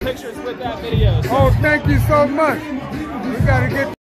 pictures with that video. So. Oh, thank you so much. We gotta get